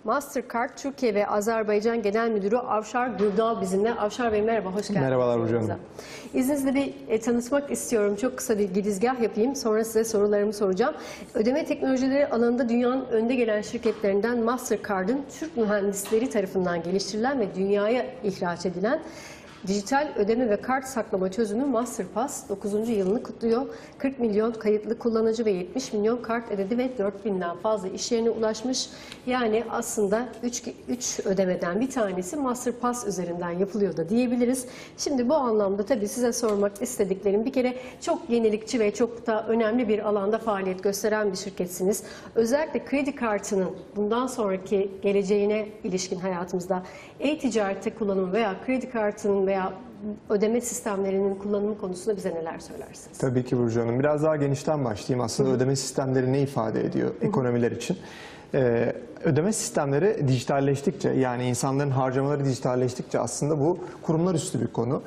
Mastercard Türkiye ve Azerbaycan Genel Müdürü Avşar Gürdal bizimle. Avşar Bey merhaba, hoş geldiniz. Merhabalar Burcu Hanım. İzninizle bir tanıtmak istiyorum. Çok kısa bir girizgah yapayım. Sonra size sorularımı soracağım. Ödeme teknolojileri alanında dünyanın önde gelen şirketlerinden Mastercard'ın Türk mühendisleri tarafından geliştirilen ve dünyaya ihraç edilen dijital ödeme ve kart saklama çözümü MasterPass 9. yılını kutluyor. 40 milyon kayıtlı kullanıcı ve 70 milyon kart ödedi ve 4000'den fazla iş yerine ulaşmış. Yani aslında 3 ödemeden bir tanesi MasterPass üzerinden yapılıyor da diyebiliriz. Şimdi bu anlamda tabii size sormak istediklerim, bir kere çok yenilikçi ve çok da önemli bir alanda faaliyet gösteren bir şirketsiniz. Özellikle kredi kartının bundan sonraki geleceğine ilişkin hayatımızda e-ticarette kullanımı veya kredi kartının veya ödeme sistemlerinin kullanımı konusunda bize neler söylersiniz? Tabii ki Burcu Hanım. Biraz daha genişten başlayayım. Aslında ödeme sistemleri ne ifade ediyor ekonomiler için? Ödeme sistemleri dijitalleştikçe, yani insanların harcamaları dijitalleştikçe aslında bu kurumlar üstü bir konu.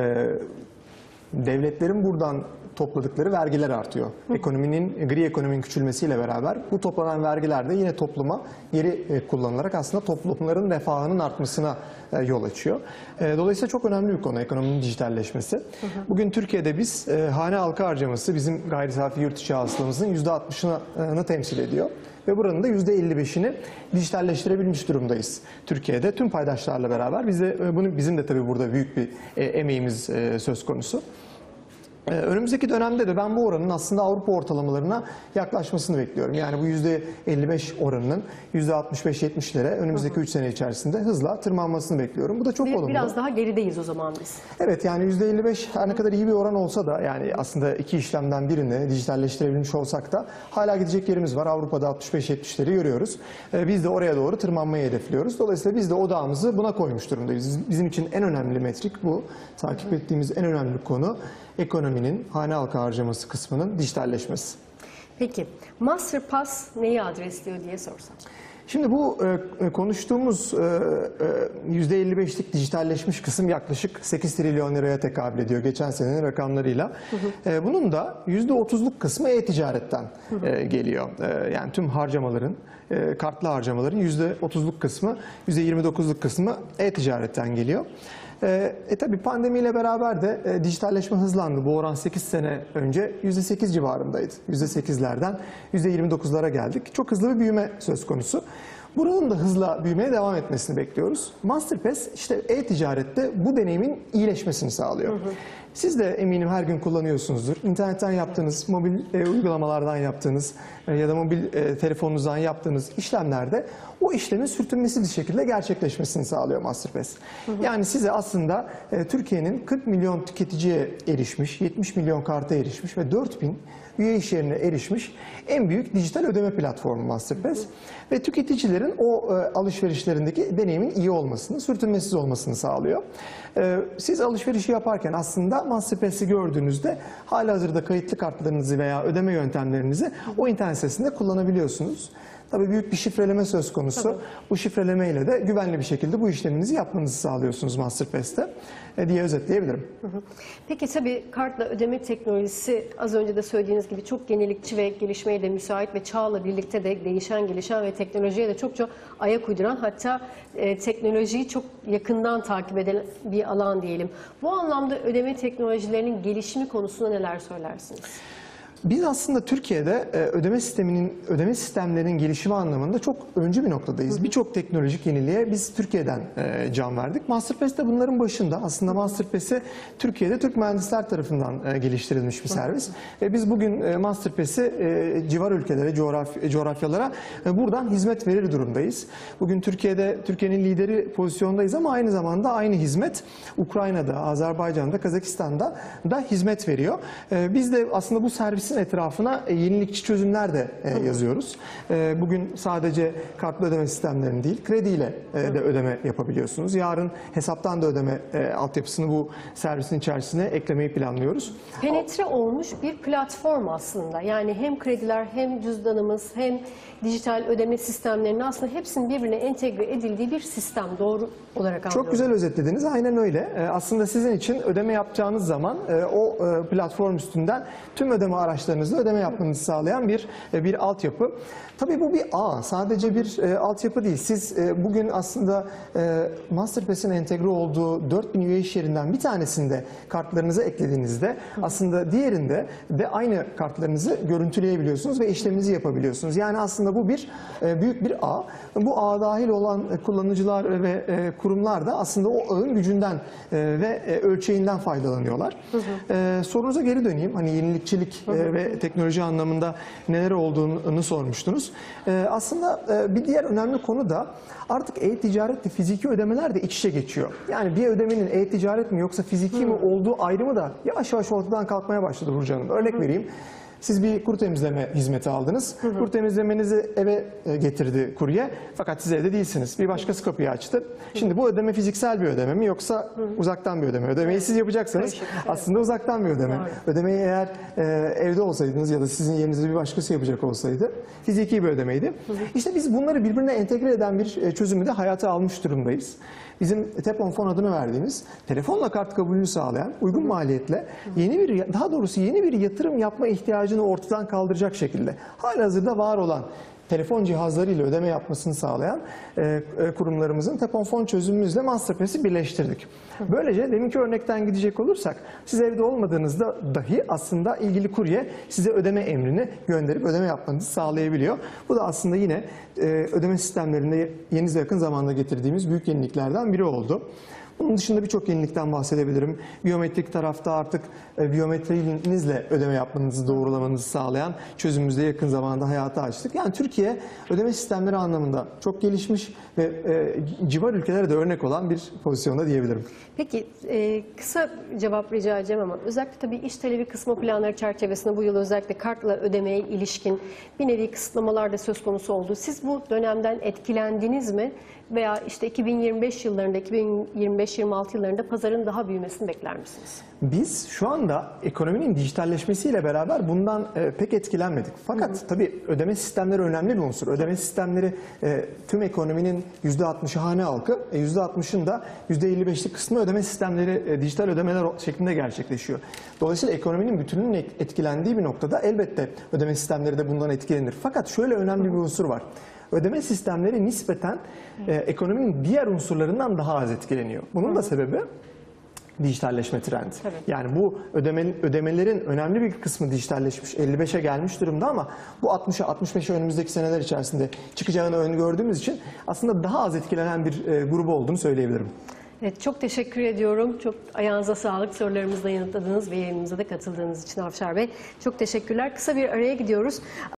Devletlerin buradan topladıkları vergiler artıyor. Gri ekonominin küçülmesiyle beraber bu toplanan vergiler de yine topluma geri kullanılarak aslında toplumların refahının artmasına yol açıyor. Dolayısıyla çok önemli bir konu ekonominin dijitalleşmesi. Bugün Türkiye'de biz hane halkı harcaması bizim gayri safi yurt içi hasılamızın %60'ını temsil ediyor. Ve buranın da %55'ini dijitalleştirebilmiş durumdayız Türkiye'de tüm paydaşlarla beraber. Bizim de tabii burada büyük bir emeğimiz söz konusu. Önümüzdeki dönemde de ben bu oranın aslında Avrupa ortalamalarına yaklaşmasını bekliyorum. Yani bu %55 oranının %65-70'lere önümüzdeki 3 sene içerisinde hızla tırmanmasını bekliyorum. Bu da çok olumlu. Biraz daha gerideyiz o zaman biz. Evet, yani %55 her ne kadar iyi bir oran olsa da, yani aslında iki işlemden birini dijitalleştirebilmiş olsak da hala gidecek yerimiz var. Avrupa'da 65-70'leri görüyoruz. Biz de oraya doğru tırmanmayı hedefliyoruz. Dolayısıyla biz de odağımızı buna koymuş durumdayız. Bizim için en önemli metrik bu. Takip ettiğimiz en önemli konu ekonominin hane halkı harcaması kısmının dijitalleşmesi. Peki MasterPass neyi adresliyor diye sorsam? Şimdi bu konuştuğumuz %55'lik dijitalleşmiş kısım yaklaşık 8 trilyon liraya tekabül ediyor geçen senenin rakamlarıyla. Bunun da %30'luk kısmı e-ticaretten geliyor. Yani tüm harcamaların, kartlı harcamaların %30'luk kısmı, %29'luk kısmı e-ticaretten geliyor. Tabii pandemiyle beraber de dijitalleşme hızlandı. Bu oran 8 sene önce %8 civarındaydı. %8'lerden %29'lara geldik. Çok hızlı bir büyüme söz konusu. Buranın da hızla büyümeye devam etmesini bekliyoruz. MasterPass işte e-ticarette bu deneyimin iyileşmesini sağlıyor. Siz de eminim her gün kullanıyorsunuzdur. İnternetten yaptığınız, mobil uygulamalardan yaptığınız ya da mobil telefonunuzdan yaptığınız işlemlerde o işlemin sürtünmesiz bir şekilde gerçekleşmesini sağlıyor MasterPass. Yani size aslında Türkiye'nin 40 milyon tüketiciye erişmiş, 70 milyon karta erişmiş ve 4000 üye iş yerine erişmiş en büyük dijital ödeme platformu MasterPass. Ve tüketicilerin o alışverişlerindeki deneyimin iyi olmasını, sürtünmesiz olmasını sağlıyor. Siz alışverişi yaparken aslında MasterPass'i gördüğünüzde halihazırda kayıtlı kartlarınızı veya ödeme yöntemlerinizi o internet sitesinde kullanabiliyorsunuz. Tabii büyük bir şifreleme söz konusu. Tabii. Bu şifreleme ile de güvenli bir şekilde bu işleminizi yapmanızı sağlıyorsunuz MasterPass'te diye özetleyebilirim. Peki tabii kartla ödeme teknolojisi az önce de söylediğiniz gibi çok yenilikçi ve gelişmeye de müsait ve çağla birlikte de değişen, gelişen ve teknolojiye de çokça ayak uyduran, hatta teknolojiyi çok yakından takip eden bir alan diyelim. Bu anlamda ödeme teknolojilerinin gelişimi konusunda neler söylersiniz? Biz aslında Türkiye'de ödeme sistemlerinin gelişimi anlamında çok öncü bir noktadayız. Birçok teknolojik yeniliğe biz Türkiye'den can verdik. MasterPass de bunların başında. Aslında MasterPass'i Türkiye'de Türk mühendisler tarafından geliştirilmiş bir servis. Biz bugün MasterPass'i civar ülkelere, coğrafyalara buradan hizmet verir durumdayız. Bugün Türkiye'nin lideri pozisyondayız ama aynı zamanda aynı hizmet Ukrayna'da, Azerbaycan'da, Kazakistan'da da hizmet veriyor. Biz de aslında bu servisin etrafına yenilikçi çözümler de yazıyoruz. Bugün sadece kartlı ödeme sistemlerini değil, krediyle de ödeme yapabiliyorsunuz. Yarın hesaptan da ödeme altyapısını bu servisin içerisine eklemeyi planlıyoruz. Penetre olmuş bir platform aslında. Yani hem krediler, hem cüzdanımız, hem dijital ödeme sistemlerinin aslında hepsinin birbirine entegre edildiği bir sistem. Doğru olarak anlıyorum. Çok güzel özetlediniz. Aynen öyle. Aslında sizin için ödeme yapacağınız zaman o platform üstünden tüm ödeme araçları vatandaşlarınızla ödeme yapmanızı sağlayan bir altyapı. Tabii bu bir ağ, sadece bir altyapı değil. Siz bugün aslında Masterpass'in entegre olduğu 4000 üye iş yerinden bir tanesinde kartlarınızı eklediğinizde aslında diğerinde de aynı kartlarınızı görüntüleyebiliyorsunuz ve işleminizi yapabiliyorsunuz. Yani aslında bu büyük bir ağ. Bu ağa dahil olan kullanıcılar ve kurumlar da aslında o ağın gücünden ve ölçeğinden faydalanıyorlar. Sorunuza geri döneyim. Hani yenilikçilik ve teknoloji anlamında neler olduğunu sormuştunuz. Aslında bir diğer önemli konu da artık e-ticaretle fiziki ödemeler de iç içe geçiyor. Yani bir ödemenin e-ticaret mi yoksa fiziki mi olduğu ayrımı da yavaş yavaş ortadan kalkmaya başladı Burcu Hanım. Örnek vereyim. Siz bir kuru temizleme hizmeti aldınız. Kuru temizlemenizi eve getirdi kurye. Fakat siz evde değilsiniz. Bir başkası kapıyı açtı. Şimdi bu ödeme fiziksel bir ödeme mi yoksa uzaktan bir ödeme? Ödemeyi siz yapacaksanız aslında uzaktan bir ödeme. Ödemeyi eğer evde olsaydınız ya da sizin yerinizde bir başkası yapacak olsaydı fiziki bir ödemeydi. İşte biz bunları birbirine entegre eden bir çözümü de hayata almış durumdayız. Bizim Tap on Phone adını verdiğimiz telefonla kart kabulünü sağlayan uygun maliyetle yeni bir yatırım yapma ihtiyacını ortadan kaldıracak şekilde halihazırda var olan telefon cihazlarıyla ödeme yapmasını sağlayan kurumlarımızın Tap on Phone çözümümüzle Masterpass'i birleştirdik. Böylece deminki örnekten gidecek olursak siz evde olmadığınızda dahi aslında ilgili kurye size ödeme emrini gönderip ödeme yapmanızı sağlayabiliyor. Bu da aslında yine ödeme sistemlerinde yeni ve yakın zamanda getirdiğimiz büyük yeniliklerden biri oldu. Bunun dışında birçok yenilikten bahsedebilirim. Biyometrik tarafta artık biyometrinizle ödeme yapmanızı, doğrulamanızı sağlayan çözümümüzde yakın zamanda hayata açtık. Yani Türkiye ödeme sistemleri anlamında çok gelişmiş ve civar ülkelere de örnek olan bir pozisyonda diyebilirim. Peki kısa cevap rica edeceğim ama özellikle tabii iş talebi kısmı planları çerçevesinde bu yıl özellikle kartla ödemeye ilişkin bir nevi kısıtlamalar da söz konusu oldu. Siz bu dönemden etkilendiniz mi? Veya işte 2025 yıllarında, 2025-26 yıllarında pazarın daha büyümesini bekler misiniz? Biz şu anda ekonominin dijitalleşmesiyle beraber bundan pek etkilenmedik. Fakat tabii ödeme sistemleri önemli bir unsur. Ödeme sistemleri tüm ekonominin %60'ı hane halkı, %60'ın da %55'lik kısmı ödeme sistemleri, dijital ödemeler şeklinde gerçekleşiyor. Dolayısıyla ekonominin bütününün etkilendiği bir noktada elbette ödeme sistemleri de bundan etkilenir. Fakat şöyle önemli bir unsur var. Ödeme sistemleri nispeten ekonominin diğer unsurlarından daha az etkileniyor. Bunun da sebebi dijitalleşme trendi. Tabii. Yani bu ödemelerin önemli bir kısmı dijitalleşmiş, 55'e gelmiş durumda ama bu 60'a, 65'e önümüzdeki seneler içerisinde çıkacağını öngördüğümüz için aslında daha az etkilenen bir grubu olduğunu söyleyebilirim. Evet, çok teşekkür ediyorum. Çok ayağınıza sağlık, sorularımızla yanıtladığınız ve yayınımıza da katıldığınız için Avşar Bey. Çok teşekkürler. Kısa bir araya gidiyoruz.